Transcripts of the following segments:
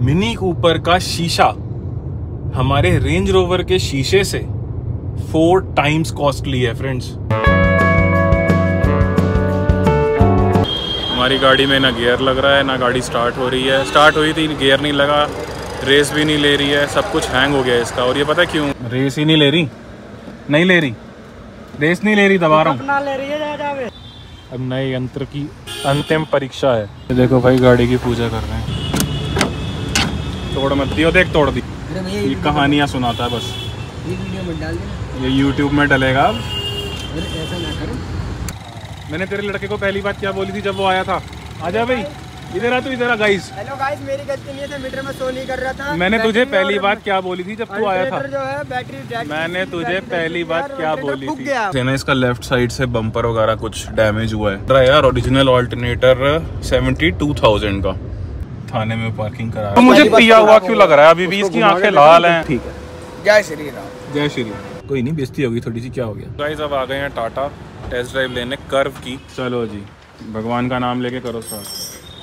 Mini Cooper का शीशा हमारे रेंज रोवर के शीशे से 4 टाइम्स कॉस्टली है फ्रेंड्स। हमारी गाड़ी में ना गियर लग रहा है, ना गाड़ी स्टार्ट हो रही है। स्टार्ट हुई थी, गियर नहीं लगा, रेस भी नहीं ले रही है, सब कुछ हैंग हो गया है इसका। और ये पता है क्यों? रेस ही नहीं ले रही, नहीं ले रही, रेस नहीं ले रही, दबा रहा हूँ। ले रही है। अब नए यंत्र की अंतिम परीक्षा है। ये देखो भाई, गाड़ी की पूजा कर रहे हैं। तोड़ मत दियो, देख तोड़ दी। ये कहानियाँ सुनाता है बस। ये वीडियो में डाल देना, ये YouTube में डलेगा। अब ऐसा ना करो। मैंने तेरे लड़के को पहली बात क्या बोली थी जब वो आया था? आजा भाई, इधर आ, तू इधर आ। गाइस, हेलो गाइस, मेरी गलती नहीं है, मीटर में शो नहीं कर रहा था। मैंने तुझे पहली बात क्या बोली थी जब तू आया था? जो है बैटरी, मैंने तुझे पहली बात क्या बोली थी? ना इसका लेफ्ट साइड से बम्पर वगैरह कुछ डैमेज हुआ है यार। ओरिजिनल ऑल्टरनेटर 72,000 का थाने में पार्किंग करा। तो मुझे पिया हुआ क्यों लग रहा है? अभी भी इसकी आंखें लाल हैं। ठीक है, जय श्री राम। जय श्री राम। कोई नहीं, बेइज्जती होगी थोड़ी सी, क्या हो गया। गाइस अब आ गए हैं टाटा टेस्ट ड्राइव लेने कर्व की। चलो जी, भगवान का नाम लेके करो स्टार्ट।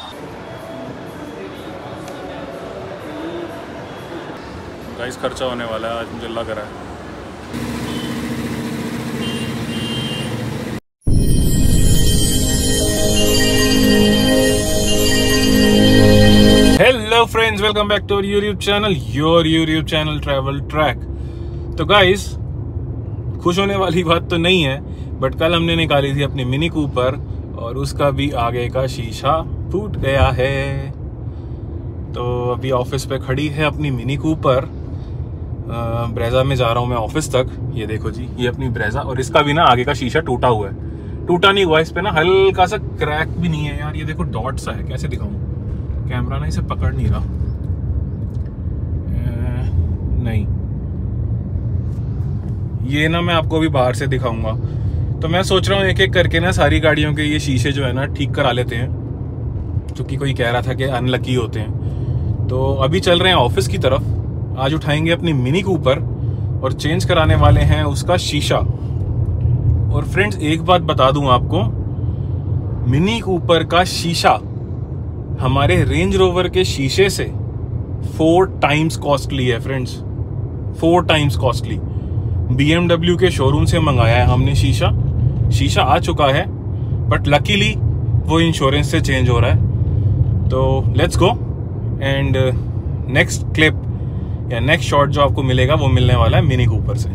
गाइस खर्चा होने वाला है आज, मुझे लग रहा है। Hello friends, welcome back to YouTube channel, your YouTube channel travel track. तो गाइस खुश होने वाली बात तो नहीं है, बट कल हमने निकाली थी अपनी मिनी कूपर और उसका भी आगे का शीशा फूट गया है। तो अभी ऑफिस पे खड़ी है अपनी मिनी कूपर। ब्रेजा में जा रहा हूँ मैं ऑफिस तक। ये देखो जी, ये अपनी ब्रेजा, और इसका भी ना आगे का शीशा टूटा हुआ है। टूटा नहीं हुआ, इस पे ना हल्का सा क्रैक भी नहीं है यार। ये देखो डॉट सा है, कैसे दिखाऊं? कैमरा ना इसे पकड़ नहीं रहा। नहीं, ये ना मैं आपको अभी बाहर से दिखाऊंगा। तो मैं सोच रहा हूँ एक एक करके ना सारी गाड़ियों के ये शीशे जो है ना ठीक करा लेते हैं, क्योंकि कोई कह रहा था कि अनलकी होते हैं। तो अभी चल रहे हैं ऑफिस की तरफ। आज उठाएंगे अपनी मिनी कूपर और चेंज कराने वाले हैं उसका शीशा। और फ्रेंड्स एक बात बता दूं आपको, मिनी कूपर का शीशा हमारे रेंज रोवर के शीशे से 4 टाइम्स कॉस्टली है फ्रेंड्स, 4 टाइम्स कॉस्टली। BMW के शोरूम से मंगाया है हमने शीशा आ चुका है, बट लकीली वो इंश्योरेंस से चेंज हो रहा है। तो let's go and next clip या नेक्स्ट शॉट जो आपको मिलेगा वो मिलने वाला है मिनी कूपर से।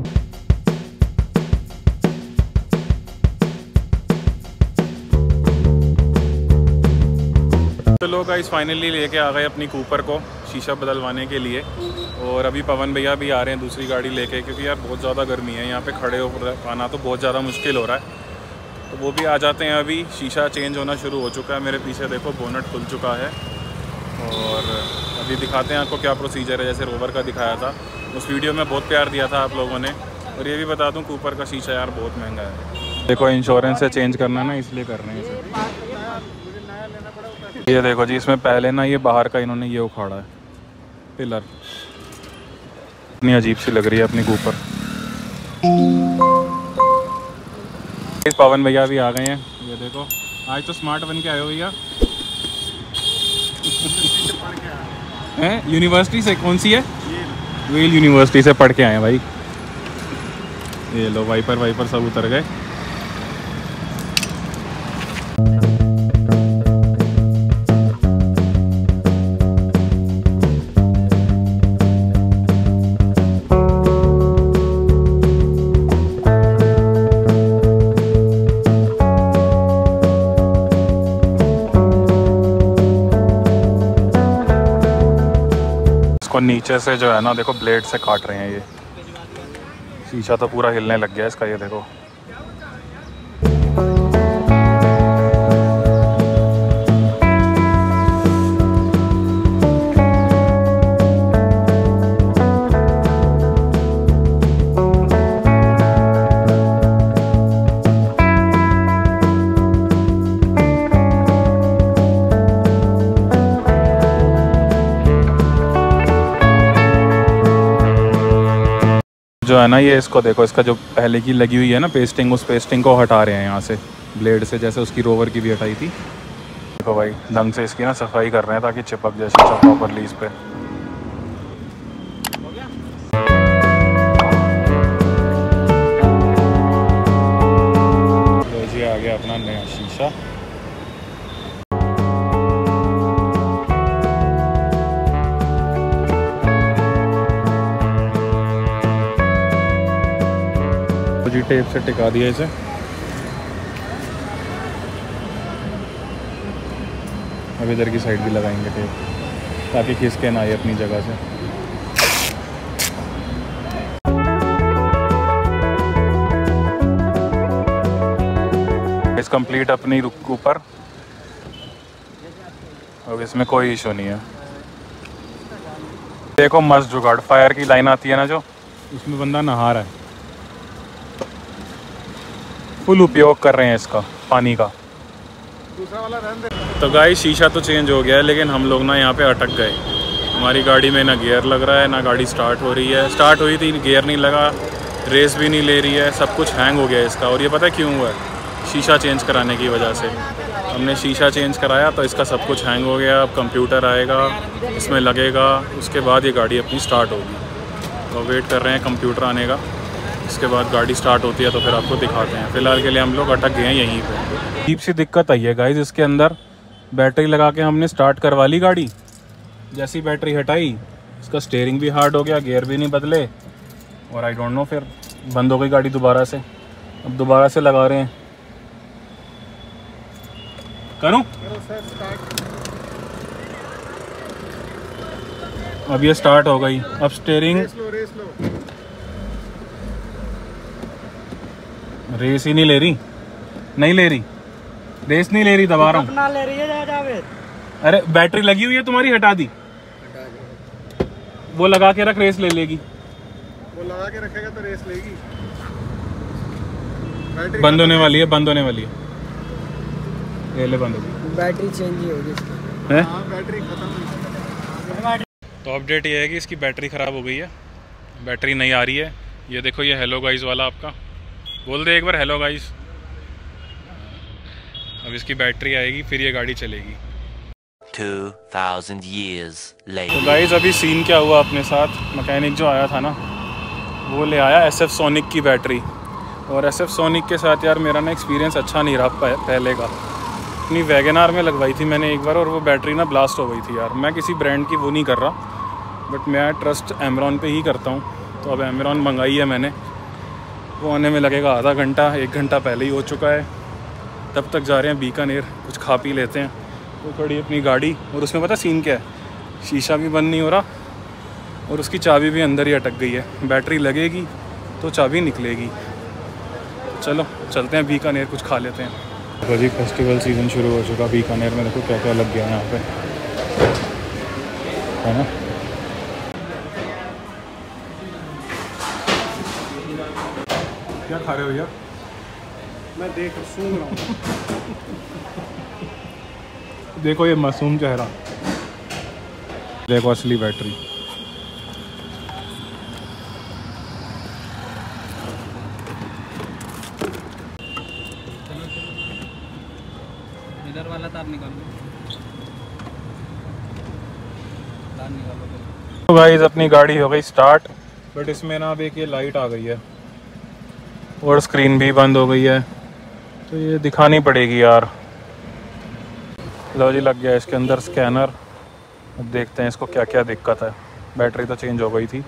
तो लोग गाइस फाइनली लेके आ गए अपनी कूपर को शीशा बदलवाने के लिए। और अभी पवन भैया भी आ रहे हैं दूसरी गाड़ी लेके, क्योंकि यार बहुत ज़्यादा गर्मी है यहाँ पे, खड़े होकर आना तो बहुत ज़्यादा मुश्किल हो रहा है। तो वो भी आ जाते हैं। अभी शीशा चेंज होना शुरू हो चुका है। मेरे पीछे देखो बोनट खुल चुका है। और अभी दिखाते हैं आपको क्या प्रोसीजर है, जैसे रोवर का दिखाया था उस वीडियो में। बहुत प्यार दिया था आप लोगों ने। और ये भी बता दूं, कूपर का शीशा यार बहुत महंगा है। देखो इंश्योरेंस से चेंज करना ना, इसलिए कर रहे हैं इसे। ये देखो जी, इसमें पहले ना ये बाहर का इन्होंने ये उखाड़ा है पिलर। इतनी अजीब सी लग रही है अपनी कूपर। इस पवन भैया भी आ गए हैं। ये देखो, आज तो स्मार्ट बन के आए हो भैया। हैं यूनिवर्सिटी से? कौन सी है? वेल यूनिवर्सिटी से पढ़ के आए हैं भाई। ये लो, वाइपर सब उतर गए। इसको नीचे से जो है ना, देखो ब्लेड से काट रहे हैं। ये शीशा तो पूरा हिलने लग गया इसका, ये देखो। जो है ना ये, इसको देखो, इसका जो पहले की लगी हुई है ना पेस्टिंग, उस पेस्टिंग को हटा रहे हैं यहाँ से ब्लेड से, जैसे उसकी रोवर की भी हटाई थी। देखो भाई ढंग से इसकी ना सफाई कर रहे हैं ताकि चिपक जैसे प्रॉपर लीज पे। तो जी आ गया अपना नया शीशा। तो जी टेप से टिका दिया इसे। अब इधर की साइड भी लगाएंगे टेप ताकि खिसके ना आए अपनी जगह से। इस कंप्लीट अपनी ऊपर। अब इसमें कोई इशू नहीं है। देखो मस्त जुगाड़, फायर की लाइन आती है ना जो, उसमें बंदा नहा रहा है। फुल उपयोग कर रहे हैं इसका पानी का। दूसरा वाला रहने दे। तो गाइस शीशा तो चेंज हो गया है, लेकिन हम लोग ना यहाँ पे अटक गए। हमारी गाड़ी में ना गियर लग रहा है, ना गाड़ी स्टार्ट हो रही है। स्टार्ट हुई थी, गियर नहीं लगा, रेस भी नहीं ले रही है, सब कुछ हैंग हो गया इसका। और ये पता है क्यों हुआ है? शीशा चेंज कराने की वजह से। हमने शीशा चेंज कराया तो इसका सब कुछ हैंग हो गया। अब कंप्यूटर आएगा, इसमें लगेगा, उसके बाद ये गाड़ी अपनी स्टार्ट होगी। तो वेट कर रहे हैं कंप्यूटर आने का, इसके बाद गाड़ी स्टार्ट होती है तो फिर आपको दिखाते हैं। फ़िलहाल के लिए हम लोग अटक गए हैं यहीं पे। अजीब सी दिक्कत आई है गाइस इसके अंदर। बैटरी लगा के हमने स्टार्ट करवा ली गाड़ी, जैसी बैटरी हटाई इसका स्टीयरिंग भी हार्ड हो गया, गियर भी नहीं बदले, और आई डोंट नो फिर बंद हो गई गाड़ी दोबारा से। अब दोबारा से लगा रहे हैं। करूं? अब ये स्टार्ट हो गई। अब स्टीयरिंग रेस ही नहीं ले रही, नहीं ले रही, रेस नहीं ले रही, दबा रहा हूँ। अपना ले रही है जावेद। अरे बैटरी लगी हुई है तुम्हारी, हटा दी। वो लगा के रख, रेस ले लेगी। वो लगा के रखेगा तो रेस लेगी। बंद होने वाली है, बंद होने वाली है। ये ले बंद होगी। बैटरी चेंज ही होगी इसकी। है? हाँ बैटरी खत्म। तो अपडेट ये है कि इसकी बैटरी ख़राब हो गई है, बैटरी नहीं आ रही है। ये देखो, ये हेलो गाइस वाला आपका बोल दे एक बार, हेलो गाइस। अब इसकी बैटरी आएगी फिर ये गाड़ी चलेगी। 2000 years later. तो गाइस अभी सीन क्या हुआ अपने साथ, मैकेनिक जो आया था ना वो ले आया SF सोनिक की बैटरी। और SF सोनिक के साथ यार मेरा ना एक्सपीरियंस अच्छा नहीं रहा पहले का। अपनी वैगनार में लगवाई थी मैंने एक बार, और वो बैटरी ना ब्लास्ट हो गई थी यार। मैं किसी ब्रांड की वो नहीं कर रहा, बट मैं ट्रस्ट एमरॉन पे ही करता हूँ। तो अब एमरॉन मंगाई है मैंने, वो आने में लगेगा आधा घंटा, 1 घंटा पहले ही हो चुका है। तब तक जा रहे हैं बीकानेर, कुछ खा पी लेते हैं। वो खड़ी अपनी गाड़ी, और उसमें पता सीन क्या है, शीशा भी बंद नहीं हो रहा और उसकी चाबी भी अंदर ही अटक गई है। बैटरी लगेगी तो चाबी निकलेगी। चलो चलते हैं बीकानेर, कुछ खा लेते हैं। तो जी फेस्टिवल सीज़न शुरू हो चुका बीकानेर में। देखो क्या क्या लग गया यहाँ पे, है ना। क्या खा रहे हो यार? मैं देख सूंघ रहा हूँ। देखो ये मासूम चेहरा, देखो असली बैटरी। इधर वाला तार निकालो, तार निकालो। तो गाइस अपनी गाड़ी हो गई स्टार्ट, बट इसमें ना अब एक ये लाइट आ गई है और स्क्रीन भी बंद हो गई है, तो ये दिखानी पड़ेगी यार। लो जी लग गया इसके अंदर स्कैनर। अब देखते हैं इसको क्या क्या दिक्कत है। बैटरी तो चेंज हो गई थी।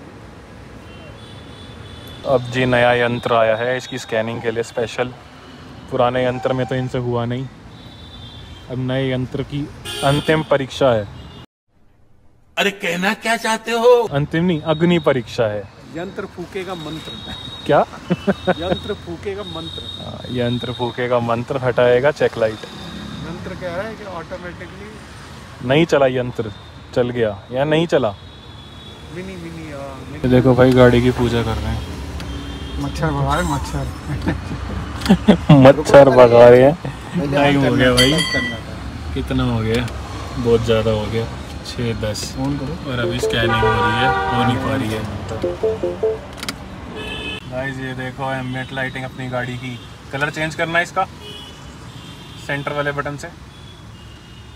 अब जी नया यंत्र आया है इसकी स्कैनिंग के लिए स्पेशल। पुराने यंत्र में तो इनसे हुआ नहीं। अब नए यंत्र की अंतिम परीक्षा है। अरे कहना क्या चाहते हो? अंतिम नहीं, अग्नि परीक्षा है। यंत्र फूकेगा मंत्र। क्या? यंत्र फूकेगा मंत्र। यंत्र फूकेगा मंत्र, हटाएगा चेक लाइट। यंत्र कह रहा है कि ऑटोमेटिकली नहीं चला यंत्र, चल गया या नहीं चला। मिनी देखो भाई गाड़ी की पूजा कर रहे हैं। मच्छर भगा रहे, मच्छर मच्छर भगा रहे हैं। टाइम हो गया भाई, कितना हो गया? बहुत ज़्यादा हो गया, 6:10। फोन करो। और अभी स्कैनिंग हो रही है, हो नहीं पा रही है गाइस। ये देखो एम्बिएंट लाइटिंग अपनी गाड़ी की। कलर चेंज करना है इसका सेंटर वाले बटन से।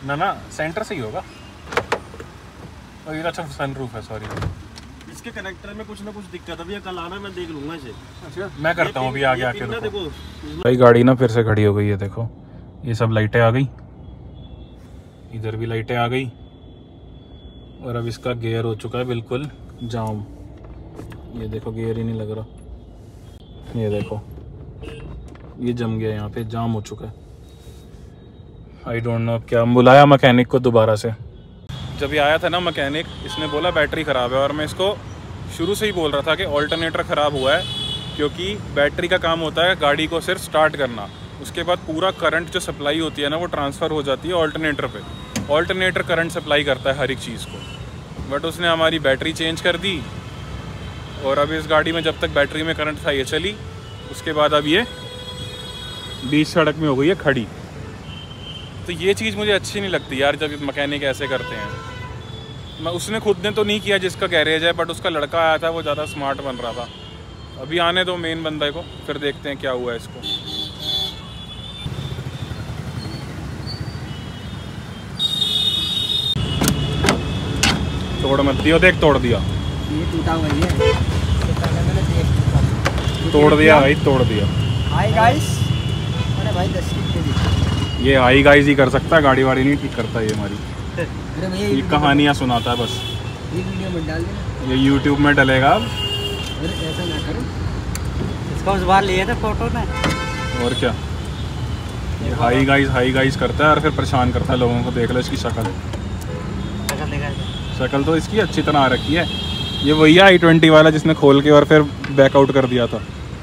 ना सेंटर से ही होगा। और ये अच्छा सनरूफ है, सॉरी। इसके कनेक्टर में कुछ ना कुछ दिक्कत है भैया, कल आना मैं देख लूंगा इसे। अच्छा, मैं करता हूँ अभी आगे आके। देखो भाई गाड़ी ना फिर से खड़ी हो गई है, देखो ये सब लाइटें आ गई, इधर भी लाइटें आ गई, और अब इसका गियर हो चुका है बिल्कुल जाम। ये देखो गियर ही नहीं लग रहा, ये देखो ये जम गया, यहाँ पे जाम हो चुका है। आई डोंट नो क्या, बुलाया मैकेनिक को दोबारा से। जब ये आया था ना मैकेनिक, इसने बोला बैटरी ख़राब है, और मैं इसको शुरू से ही बोल रहा था कि ऑल्टरनेटर ख़राब हुआ है, क्योंकि बैटरी का काम होता है गाड़ी को सिर्फ स्टार्ट करना, उसके बाद पूरा करंट जो सप्लाई होती है ना वो ट्रांसफ़र हो जाती है ऑल्टरनेटर पे। ऑल्टरनेटर करंट सप्लाई करता है हर एक चीज़ को, बट उसने हमारी बैटरी चेंज कर दी, और अब इस गाड़ी में जब तक बैटरी में करंट था ये चली, उसके बाद अब ये बीच सड़क में हो गई है खड़ी। तो ये चीज़ मुझे अच्छी नहीं लगती यार, जब मैकेनिक ऐसे करते हैं। मैं उसने खुद ने तो नहीं किया जिसका गैरेज है, बट उसका लड़का आया था, वो ज़्यादा स्मार्ट बन रहा था। अभी आने दो मेन बंदे को, फिर देखते हैं क्या हुआ है इसको। तोड़ मत दियो, देख तोड़ दिया, ये टूटा हुआ ही है, तो पहले मैंने देख तोड़ दिया भाई, तोड़ दिया। हाय गाइस, अरे भाई 10 की दे दी। ये हाई गाइस ही कर सकता है, गाड़ी वाड़ी नहीं ठीक करता ये हमारी। अरे भैया ये कहानियाँ सुनाता है बस। ये वीडियो में डाल देना, ये यूट्यूब में डलेगा अब। अरे ऐसा ना करो, इसका उस बार लिए थे फोटो में। और क्या, ये हाई गाइस करता है और फिर परेशान करता है लोगों को। देख लो इसकी शक्ल, शक्ल तो इसकी अच्छी तरह आ रखी है। ये वही है i20 वाला जिसने खोल के और फिर बैकआउट कर दिया था।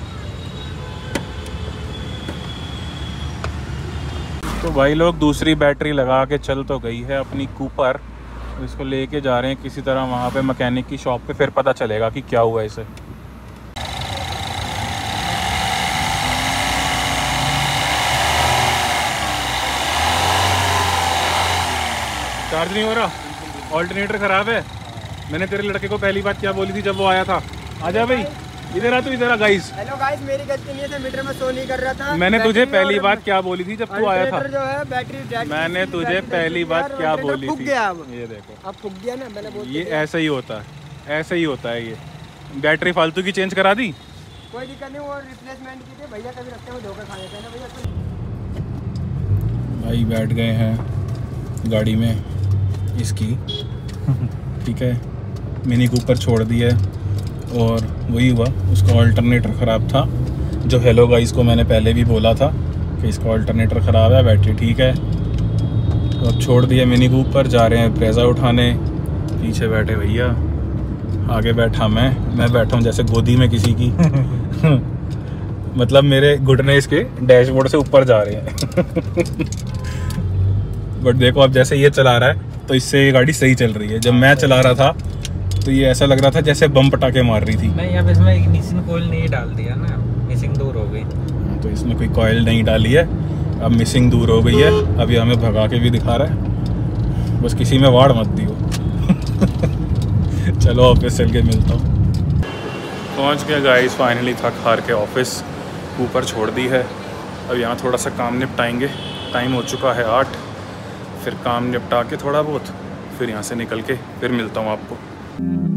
तो भाई लोग दूसरी बैटरी लगा के चल तो गई है अपनी कूपर, इसको लेके जा रहे हैं किसी तरह वहाँ पे मैकेनिक की शॉप पे, फिर पता चलेगा कि क्या हुआ इसे। चार्ज नहीं हो रहा, ऑल्टरनेटर ख़राब है। मैंने तेरे लड़के को पहली बात क्या बोली थी जब वो आया था? आजा भाई, इधर आ, तू इधर आ। गाइस हेलो गाइस, मेरी गलती नहीं है, मीटर में शो नहीं कर रहा था। मैंने तुझे पहली बात क्या बोली थी जब तू आया था? जो है बैटरी, मैंने तुझे पहली बात क्या बोली थी? अब ये देखो, अब फूक गया ना, मैंने बोल ये ऐसा ही होता है, ऐसा ही होता है। ये बैटरी फालतू की चेंज करा दी, कोई दिक्कत नहीं, वो रिप्लेसमेंट की थी भैया, कभी रखते हुए धोखा खा लेते हैं ना भैया। भाई बैठ गए हैं गाड़ी में इसकी ठीक है, मिनी कूपर छोड़ दी है, और वही हुआ, उसका ऑल्टरनेटर ख़राब था। जो हेलो गाइस को मैंने पहले भी बोला था कि इसका ऑल्टरनेटर ख़राब है, बैटरी ठीक है। तो अब छोड़ दिया मिनी कूपर, जा रहे हैं ब्रेजा उठाने। पीछे बैठे भैया, आगे बैठा मैं बैठा हूँ जैसे गोदी में किसी की मतलब मेरे घुटने इसके डैशबोर्ड से ऊपर जा रहे हैं बट देखो अब जैसे ये चला रहा है तो इससे ये गाड़ी सही चल रही है। जब मैं चला रहा था तो ये ऐसा लग रहा था जैसे बम पटाखे मार रही थी। नहीं, अब इसमें इग्निशन कोयल नहीं डाल दिया ना, मिसिंग दूर हो गई। तो इसमें कोई कॉयल नहीं डाली है, अब मिसिंग दूर हो गई है। अभी हमें भगा के भी दिखा रहा है, बस किसी में वाड़ मत दियो चलो ऑफिस चल के मिलता हूँ। पहुँच गया गाइस फाइनली, थक हार के ऑफिस ऊपर छोड़ दी है। अब यहाँ थोड़ा सा काम निपटाएंगे, टाइम हो चुका है 8, फिर काम निपटा के थोड़ा बहुत, फिर यहाँ से निकल के फिर मिलता हूँ आपको।